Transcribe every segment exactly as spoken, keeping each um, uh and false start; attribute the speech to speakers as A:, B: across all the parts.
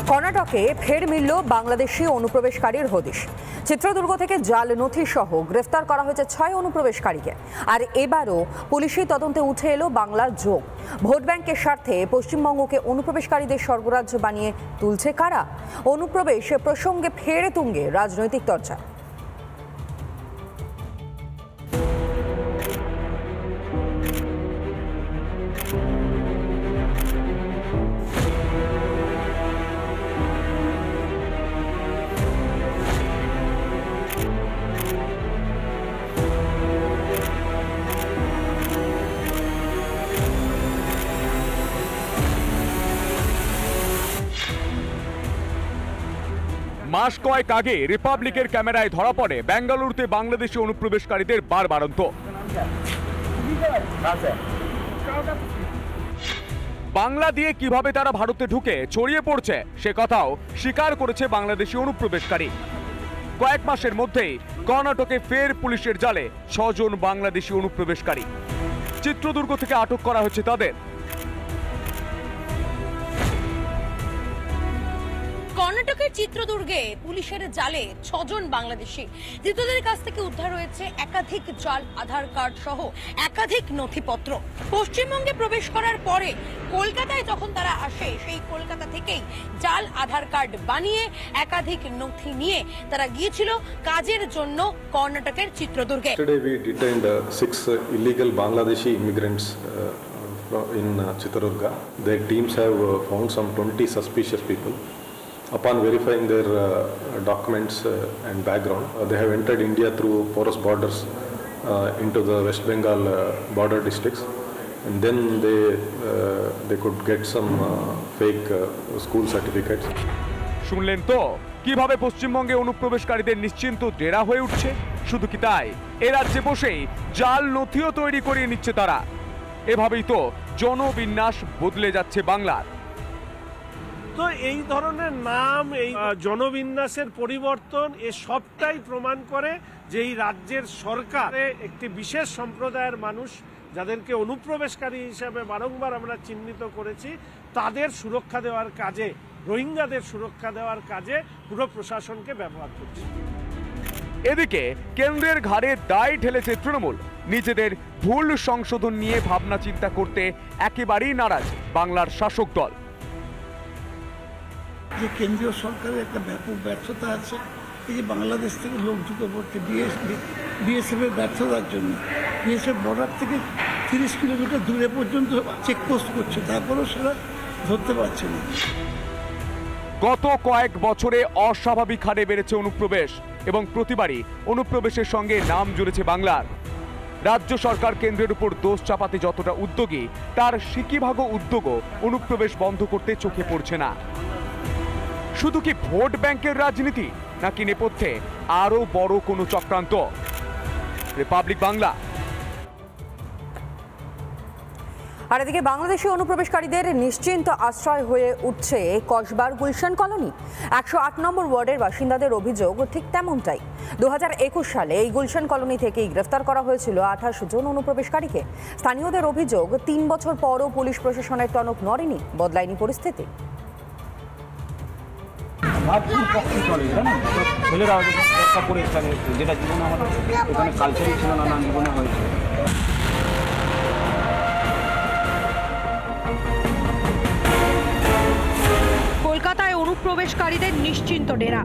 A: কর্ণাটকে ফের মিলল বাংলাদেশি অনুপ্রবেশকারীর হদিশ। চিত্রদুর্গ থেকে জাল নথি সহ গ্রেফতার করা হয়েছে ছয় অনুপ্রবেশকারীকে। আর এবারও পুলিশি তদন্তে উঠে এলো বাংলার যোগ। ভোট ব্যাংকের স্বার্থে পশ্চিমবঙ্গকে অনুপ্রবেশকারীদের স্বর্গরাজ্য বানিয়ে তুলছে কারা? অনুপ্রবেশ প্রসঙ্গে ফের তুঙ্গে রাজনৈতিক চর্চা।
B: মাস কয়েক আগে রিপাবলিকের ক্যামেরায় ধরা পড়ে বেঙ্গালুরুতে বাংলাদেশি অনুপ্রবেশকারীদের বারবারন্ত। বাংলা দিয়ে কিভাবে তারা ভারতে ঢুকে ছড়িয়ে পড়ছে সে কথাও স্বীকার করেছে বাংলাদেশি অনুপ্রবেশকারী। কয়েক মাসের মধ্যেই কর্ণাটকে ফের পুলিশের জালে ছজন বাংলাদেশি অনুপ্রবেশকারী। চিত্রদুর্গ থেকে আটক করা হয়েছে তাদের।
C: কর্ণাটকের চিত্রদুর্গে পুলিশের জালে ছজন বাংলাদেশি। ধৃতদের কাছ থেকে উদ্ধার হয়েছে একাধিক জাল আধার কার্ড সহ একাধিক নথিপত্র। পশ্চিমবঙ্গে প্রবেশ করার পরে কলকাতায় যখন তারা আসে, সেই কলকাতা থেকেই জাল আধার কার্ড বানিয়ে একাধিক নথি নিয়ে তারা গিয়েছিল কাজের জন্য কর্ণাটকের চিত্রদুর্গে।
D: Today we detained uh, six uh, illegal Bangladeshi immigrants uh, in uh, Chitradurga. Their teams have uh, found some twenty suspicious people. Upon verifying their uh, documents uh, and background, uh, they have entered India through porous borders uh, into the West Bengal uh, border districts, and then they uh, they could get some uh, fake uh, school certificates.
B: শুনলেন তো কিভাবে পশ্চিমবঙ্গে অনুপ্রবেশকারীদের নিশ্চিন্ত ডেরা হয়ে উঠছে? শুধু কি তাই, এ রাজ্যে বসেই জাল নথিও তৈরি করিয়ে নিচ্ছে তারা। এভাবেই তো জনবিন্যাস বদলে যাচ্ছে বাংলার।
E: তো এই ধরনের নাম, এই জনবিন্যাসের পরিবর্তন, এ সবটাই প্রমাণ করে যে এই রাজ্যের সরকার একটি বিশেষ সম্প্রদায়ের মানুষ যাদেরকে অনুপ্রবেশকারী হিসেবে বারংবার আমরা চিহ্নিত করেছি, তাদের সুরক্ষা দেওয়ার কাজে, রোহিঙ্গাদের সুরক্ষা দেওয়ার কাজে পুরো প্রশাসনকে ব্যবহার করছে।
B: এদিকে কেন্দ্রের ঘাড়ে দায় ঢেলেছে তৃণমূল। নিজেদের ভুল সংশোধন নিয়ে ভাবনা চিন্তা করতে একেবারেই নারাজ বাংলার শাসক দল।
F: যে কেন্দ্রীয় সরকারের একটা ব্যাপক ব্যর্থতা আছে, এই যে বাংলাদেশ থেকে লোক ঢুকে পড়ছে বিএসএফ এর ব্যর্থতার জন্য। বিএসএফ বর্ডার থেকে তিরিশ কিলোমিটার দূরে পর্যন্ত চেকপোস্ট করছে, তারপরেও সেটা ধরতে পারছে না।
B: গত কয়েক বছরে অস্বাভাবিক হারে বেড়েছে অনুপ্রবেশ, এবং প্রতিবারই অনুপ্রবেশের সঙ্গে নাম জুড়েছে বাংলার। রাজ্য সরকার কেন্দ্রের উপর দোষ চাপাতে যতটা উদ্যোগী, তার সিকিভাগ উদ্যোগও অনুপ্রবেশ বন্ধ করতে চোখে পড়ছে না। শুধু কি ভোট ব্যাংকের রাজনীতি, নাকি নেপথ্যে আরো বড় কোনো চক্রান্ত? রিপাবলিক বাংলা।
A: আর এদিকে বাংলাদেশি অনুপ্রবেশকারীদের নিশ্চিন্ত আশ্রয় হয়ে উঠছে কসবার গুলশান কলোনি। একশো আট নম্বর ওয়ার্ডের বাসিন্দাদের অভিযোগ ঠিক তেমনটাই। দু হাজার একুশ সালে এই গুলশান কলোনি থেকেই গ্রেফতার করা হয়েছিল আঠাশ জন অনুপ্রবেশকারীকে। স্থানীয়দের অভিযোগ, তিন বছর পরও পুলিশ প্রশাসনের টনক নড়েনি, বদলায়নি পরিস্থিতি।
G: ছেলেরা পরে যেটা জীবনে আমাদের এখানে কালচারই ছিল না, নানা জীবনে হয়েছে।
C: কলকাতায় অনুপ্রবেশকারীদের নিশ্চিন্ত ডেরা।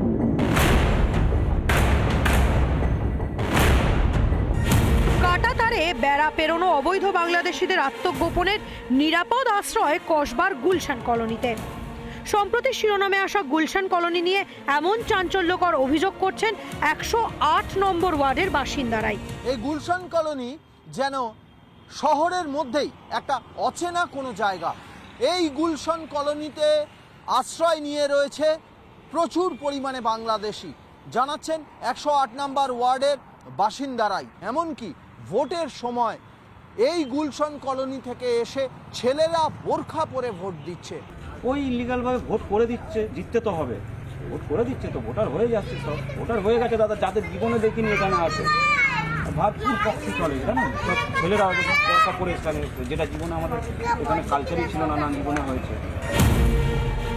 C: কাঁটাতারে বেড়া পেরোনো অবৈধ বাংলাদেশিদের আত্মগোপনের নিরাপদ আশ্রয় কসবার গুলশান কলোনিতে। সম্প্রতি শিরোনামে আসা গুলশান কলোনি নিয়ে এমন চাঞ্চল্যকর অভিযোগ করছেন একশো আট নম্বর ওয়ার্ডের বাসিন্দারাই।
H: এই গুলশান কলোনি যেন শহরের মধ্যেই একটা অচেনা কোনো জায়গা। এই গুলশান কলোনিতে আশ্রয় নিয়ে রয়েছে প্রচুর পরিমাণে বাংলাদেশি, জানাচ্ছেন একশো আট নম্বর ওয়ার্ডের বাসিন্দারাই। এমনকি ভোটের সময় এই গুলশান কলোনি থেকে এসে ছেলেরা বোরখা পরে ভোট দিচ্ছে।
G: ওই ইলিগালভাবে ভোট করে দিচ্ছে, জিততে তো হবে, ভোট করে দিচ্ছে তো, ভোটার হয়ে যাচ্ছে, সব ভোটার হয়ে গেছে দাদা, যাদের জীবনে দেখিনি এখানে আছে। ভারপুর পক্ষে চলে, জানো সব ছেলেরা দরকার পরে এখানে, যেটা জীবনে আমাদের এখানে কালচারই ছিল না, নানা জীবনে হয়েছে।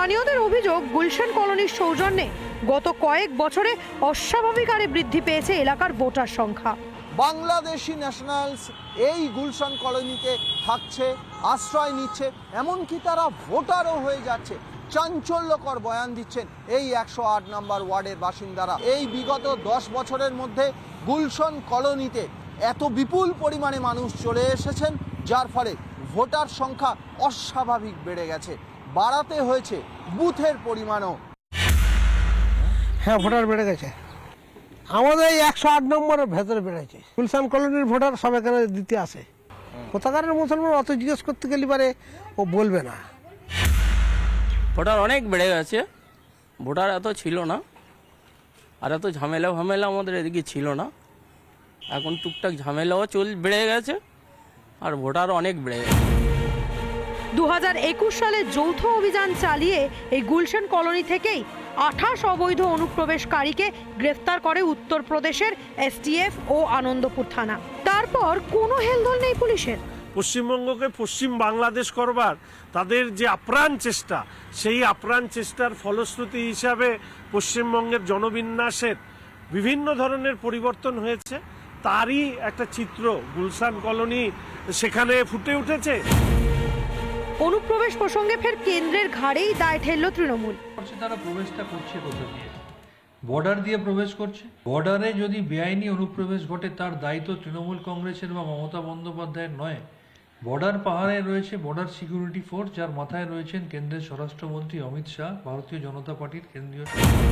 C: স্থানীয়দের অভিযোগ গুলশান কলোনির সৌজন্যে গত কয়েক বছরে অস্বাভাবিক হারে বৃদ্ধি পেয়েছে এলাকার ভোটার সংখ্যা।
H: বাংলাদেশি ন্যাশনালস এই গুলশান কলোনিতে থাকছে, আশ্রয় নিচ্ছে, এমনকি তারা ভোটারও হয়ে যাচ্ছে। চাঞ্চল্যকর বয়ান দিচ্ছেন এই একশো আট নম্বর ওয়ার্ডের বাসিন্দারা। এই বিগত দশ বছরের মধ্যে গুলশান কলোনিতে এত বিপুল পরিমাণে মানুষ চলে এসেছেন, যার ফলে ভোটার সংখ্যা অস্বাভাবিক বেড়ে গেছে। বাড়াতে হয়েছে বুথের পরিমাণও।
I: হ্যাঁ, ভোটার বেড়ে গেছে। আমাদের এই একশো আট নম্বরের ভেতরে বেড়েছে। গুলশান কলোনির ভোটার সব এখানে দিতে আসে। কোথাকারের মুসলমান অত জিজ্ঞেস করতে গেলে পারে ও বলবে না।
J: ভোটার অনেক বেড়ে গেছে, ভোটার এত ছিল না, আর এত ঝামেলা ফামেলা আমাদের এদিকে ছিল না। এখন টুকটাক ঝামেলাও চল বেড়ে গেছে, আর ভোটারও অনেক বেড়ে গেছে।
C: দু হাজার একুশ সালে যৌথ অভিযান চালিয়ে এই গুলশান কলোনি থেকেই আঠাশ অবৈধ অনুপ্রবেশকারীকে গ্রেফতার করে উত্তরপ্রদেশের এসটিএফ ও আনন্দপুর থানা। তারপর কোনো হেলদোল নেই পুলিশের।
E: পশ্চিমবঙ্গকে পশ্চিম বাংলাদেশ করবার তাদের যে আপ্রাণ চেষ্টা, সেই আপ্রাণ চেষ্টার ফলশ্রুতি হিসাবে পশ্চিমবঙ্গের জনবিন্যাসের বিভিন্ন ধরনের পরিবর্তন হয়েছে। তারই একটা চিত্র গুলশান কলোনি সেখানে ফুটে উঠেছে।
C: অনুপ্রবেশ প্রসঙ্গে ফের কেন্দ্রের ঘাড়েই দায় ঠেলল তৃণমূল।
K: তারা প্রবেশটা করছে কোথা দিয়ে? বর্ডার দিয়ে প্রবেশ করছে। বর্ডারে যদি বেআইনি অনুপ্রবেশ ঘটে তার দায়িত্ব তৃণমূল কংগ্রেসের বা মমতা বন্দ্যোপাধ্যায়ের নয়। বর্ডার পাহাড়ে রয়েছে বর্ডার সিকিউরিটি ফোর্স, যার মাথায় রয়েছেন কেন্দ্রের স্বরাষ্ট্রমন্ত্রী অমিত শাহ, ভারতীয় জনতা পার্টির কেন্দ্রীয়।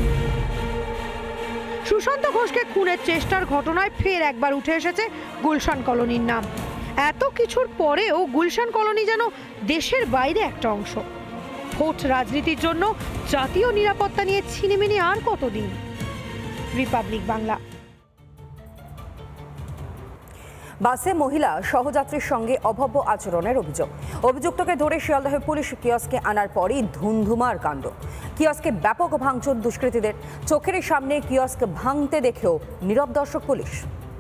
C: সুশান্ত ঘোষকে খুনের চেষ্টার ঘটনায় ফের একবার উঠে এসেছে গুলশান কলোনির নাম। এত কিছুর পরেও গুলশান কলোনি যেন দেশের বাইরে একটা অংশ। ভোট রাজনীতির জন্য জাতীয় নিরাপত্তা নিয়ে ছিনিমিনি আর কতদিন? রিপাবলিক বাংলা।
A: বাসে মহিলা সহযাত্রীর সঙ্গে অভব্য আচরণের অভিযোগ। অভিযুক্তকে ধরে শিয়ালদহে পুলিশ কিয়স্কে আনার পরই ধুন্ধুমার কাণ্ড। কিয়স্কে ব্যাপক ভাঙচুর দুষ্কৃতীদের। চোখের সামনে কিয়স্ক ভাঙতে দেখেও নীরব দর্শক পুলিশ।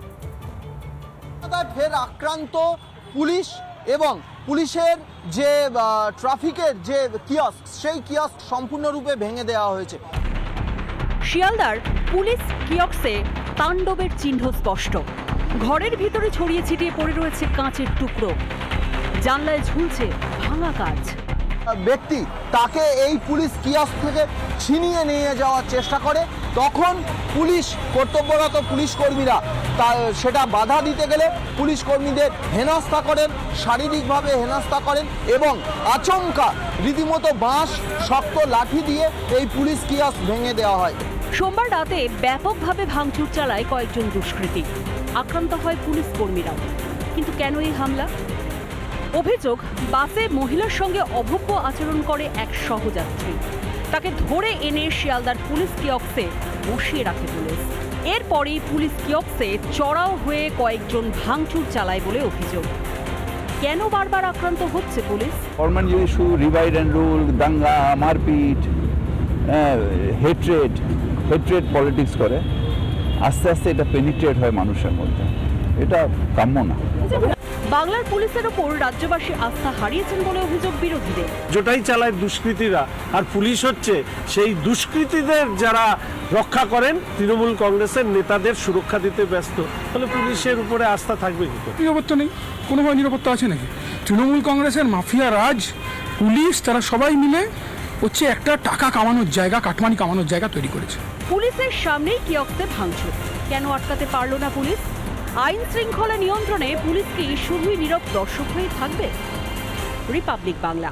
H: ফের আক্রান্ত পুলিশ এবং পুলিশের যে ট্রাফিকের যে কিয়স্ক, সেই কিয়স্ক সম্পূর্ণরূপে ভেঙে দেওয়া হয়েছে।
L: শিয়ালদার পুলিশ কিয়স্কে তাণ্ডবের চিহ্ন স্পষ্ট। ঘরের ভিতরে ছড়িয়ে ছিটিয়ে পড়ে রয়েছে কাঁচের টুকরো, জানলায় ঝুলছে ভাঙা কাঁচ।
H: ব্যক্তি তাকে এই পুলিশ কিয়স্ক থেকে ছিনিয়ে নিয়ে যাওয়ার চেষ্টা করে, তখন পুলিশ কর্তব্যরত পুলিশ কর্মীরা তা সেটা বাধা দিতে গেলে পুলিশ কর্মীদের হেনস্থা করেন, শারীরিকভাবে হেনস্থা করেন এবং আচমকা রীতিমতো বাঁশ শক্ত লাঠি দিয়ে এই পুলিশ কিয়স্ক ভেঙে দেওয়া হয়।
L: সোমবার রাতে ব্যাপকভাবে ভাঙচুর চালায় কয়েকজন দুষ্কৃতী। আক্রান্ত হয় পুলিশ কর্মীরাও। কিন্তু কেন এই হামলা? অভিযোগ, বাসে মহিলার সঙ্গে অভব্য আচরণ করে এক সহযাত্রী। তাকে ধরে এনে শিয়ালদার পুলিশ কিয়স্কে বসিয়ে রাখে পুলিশ। এরপরেই পুলিশ কিয়স্কে চড়াও হয়ে কয়েকজন ভাঙচুর চালায় বলে অভিযোগ। কেন বারবার আক্রান্ত হচ্ছে পুলিশ?
M: Government issue, divide and rule, দাঙ্গা, মারপিট, হেট্রেড হেট্রেড পলিটিক্স করে আস্তে আস্তে এটা পেনিট্রেট হয় মানুষের মধ্যে। এটা কাম্য না।
L: বাংলার পুলিশের ওপর রাজ্যবাসী আস্থা হারিয়েছেন বলে অভিযোগ বিরোধীদের।
E: যেটাই চালায় দুষ্কৃতীরা, আর পুলিশ হচ্ছে সেই দুষ্কৃতীদের যারা রক্ষা করেন। তৃণমূল কংগ্রেসের নেতাদের সুরক্ষা দিতে ব্যস্ত, তাহলে পুলিশের উপরে আস্থা থাকবে কি করে?
N: নিরাপত্তা নেই, কোনোভাবে নিরাপত্তা আছে নাকি? তৃণমূল কংগ্রেসের মাফিয়া রাজ, পুলিশ, তারা সবাই মিলে হচ্ছে একটা টাকা কামানোর জায়গা, কাটমানি কামানোর জায়গা তৈরি করেছে।
L: পুলিশের সামনেই কিয়স্কে ভাঙচুর, কেন আটকাতে পারল না পুলিশ? আইন শৃঙ্খলা নিয়ন্ত্রণে পুলিশ কি শুধুই নীরব দর্শক হয়ে থাকবে? রিপাবলিক বাংলা।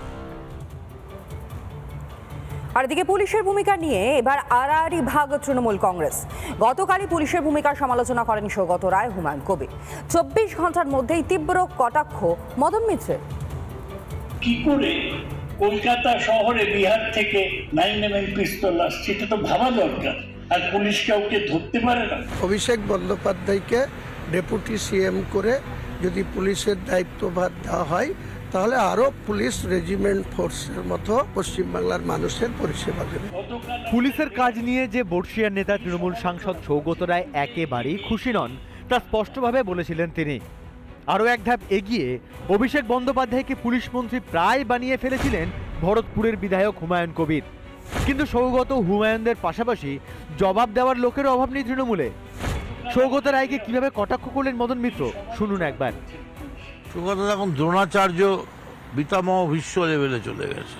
A: আর এদিকে পুলিশের ভূমিকা নিয়ে এবার আড়াআড়ি ভাগ তৃণমূল কংগ্রেস। গতকালই পুলিশের ভূমিকার সমালোচনা করেন সৌগত রায়, হুমায়ুন কবির। চব্বিশ ঘন্টার মধ্যেই তীব্র কটাক্ষ মদন মিত্রের।
O: কি করে কলকাতা শহরে বিহার থেকে নাইন এম এম পিস্তল আসছে, এটা তো ভাবা দরকার। আর পুলিশ কাউকে ধরতে পারে না।
F: অভিষেক বন্দ্যোপাধ্যায়কে ডেপুটি সিএম করে যদি পুলিশের দায়িত্বভার দেওয়া হয়, তাহলে আরো পুলিশ রেজিমেন্ট ফোর্সের মতো পশ্চিমবাংলার মানুষের পরিষেবা দেবে।
P: পুলিশের কাজ নিয়ে যে বর্ষিয়ার নেতা তৃণমূল সাংসদ সৌগত রায় একেবারেই খুশি নন, তা স্পষ্টভাবে বলেছিলেন তিনি। আরও এক ধাপ এগিয়ে অভিষেক বন্দ্যোপাধ্যায়কে পুলিশ মন্ত্রী প্রায় বানিয়ে ফেলেছিলেন ভরতপুরের বিধায়ক হুমায়ুন কবির। কিন্তু সৌগত হুমায়ুনদের পাশাপাশি জবাব দেওয়ার লোকের অভাব নেই তৃণমূলে। সৌগত রায়কে কিভাবে কটাক্ষ করলেন মদন মিত্র, শুনুন একবার।
Q: সৌগত এখন দ্রোণাচার্য পিতামহ ভীষ্ম লেভেলে চলে গেছে,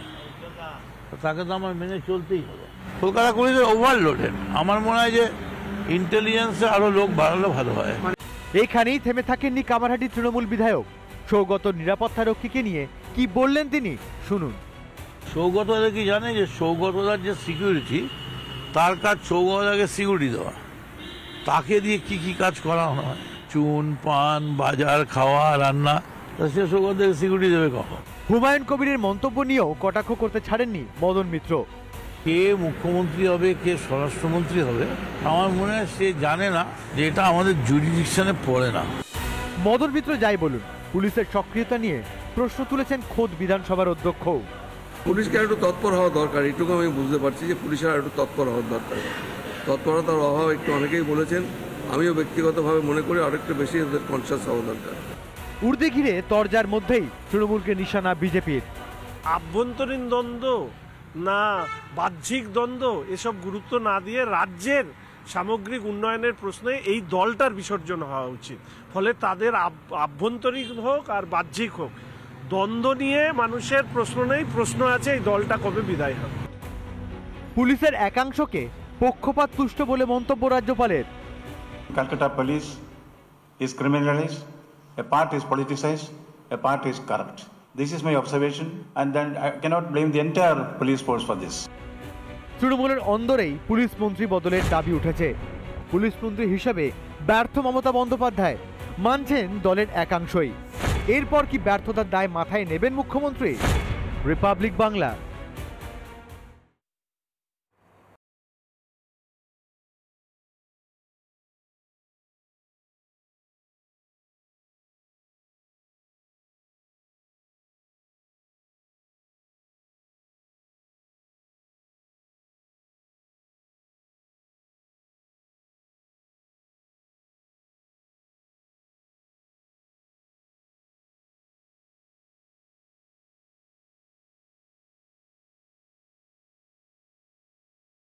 Q: তাকে তো আমার মেনে চলতেই হবে। কলকাতা পুলিশের ওভারলোডেড, আমার মনে হয় যে ইন্টেলিজেন্সে আরো লোক বাড়ালে ভালো হয়।
P: এইখানেই থেমে থাকেননি কামারহাটি তৃণমূল বিধায়ক। সৌগত নিরাপত্তা রক্ষীকে নিয়ে কি বললেন তিনি, শুনুন।
Q: সৌগতদা কি জানে যে সৌগতদার যে সিকিউরিটি, তার কাজ সৌগতদাকে সিকিউরিটি দেওয়া, তাকে দিয়ে কি কি কাজ করানো হয়, চুন পান বাজার খাওয়া রান্না, সে সৌগতদাকে সিকিউরিটি দেবে কখন?
P: হুমায়ুন কবিরের মন্তব্য নিয়েও কটাক্ষ করতে ছাড়েননি মদন মিত্র।
Q: কে মুখ্যমন্ত্রী হবে, কে স্বরাষ্ট্রমন্ত্রী হবে, আমার মনে হয় সে জানে না যে এটা আমাদের জুরিডিকশনে পড়ে না।
P: মদন মিত্র যাই বলুন, পুলিশের সক্রিয়তা নিয়ে প্রশ্ন তুলেছেন খোদ বিধানসভার অধ্যক্ষ।
R: পুলিশকে একটু তৎপর হওয়া দরকার, এটুকু আমি বুঝতে পারছি যে পুলিশের একটু তৎপর হওয়ার দরকার। তৎপরতার অভাব একটু অনেকেই বলেছেন, আমিও ব্যক্তিগতভাবে মনে করি আরেকটু বেশি এদের কনসাস হওয়া দরকার।
P: উর্দি ঘিরে তরজার মধ্যেই তৃণমূলকে নিশানা বিজেপির।
E: আভ্যন্তরীণ দ্বন্দ্ব না বাহ্যিক দ্বন্দ্ব এসব গুরুত্ব না দিয়ে রাজ্যের সামগ্রিক উন্নয়নের প্রশ্নে এই দলটার বিসর্জন হওয়া উচিত। ফলে তাদের আভ্যন্তরীণ হোক আর বাহ্যিক হোক, দ্বন্দ্ব নিয়ে মানুষের প্রশ্ন নেই, প্রশ্ন আছে এই দলটা কবে বিদায় হবে।
P: পুলিশের একাংশকে পক্ষপাত তুষ্ট বলে মন্তব্য রাজ্যপালের।
S: Calcutta police is criminalized, a part is politicized, a part is corrupt. This is my observation, and then I cannot blame the entire police force for this.
P: তৃণমূলের অন্দরেই পুলিশ মন্ত্রী বদলের দাবি উঠেছে। পুলিশ মন্ত্রী হিসেবে ব্যর্থ মমতা বন্দ্যোপাধ্যায় মানছেন দলের একাংশই। এরপর কি ব্যর্থতার দায় মাথায় নেবেন মুখ্যমন্ত্রী? রিপাবলিক বাংলা।